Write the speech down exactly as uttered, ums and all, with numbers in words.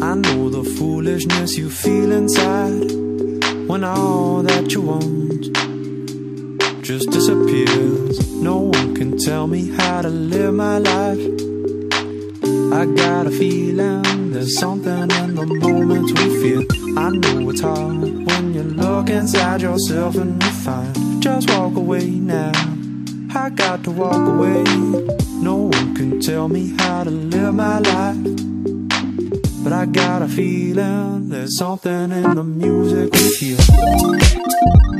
I know the foolishness you feel inside when all that you want just disappears. No one can tell me how to live my life. I got a feeling there's something in the moments we feel. I know it's hard when you look inside yourself and you find, just walk away now. I got to walk away. No one can tell me how to live my life, but I got a feeling there's something in the music we hear.